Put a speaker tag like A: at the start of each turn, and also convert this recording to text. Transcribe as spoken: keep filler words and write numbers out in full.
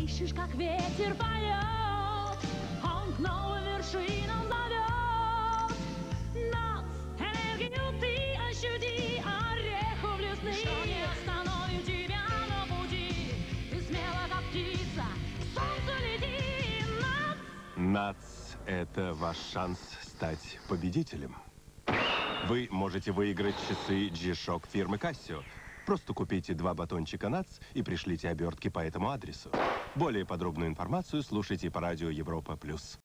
A: Слышишь, как ветер поет, он к новым вершинам зовет. Нац, энергию ты ощути, орехов лесных, что не остановит тебя на пути. Ты смело, как птица, к солнцу лети. Нац!
B: Нац – это ваш шанс стать победителем. Вы можете выиграть часы G-Shock фирмы Casio. Просто купите два батончика Нац и пришлите обертки по этому адресу. Более подробную информацию слушайте по радио Европа плюс.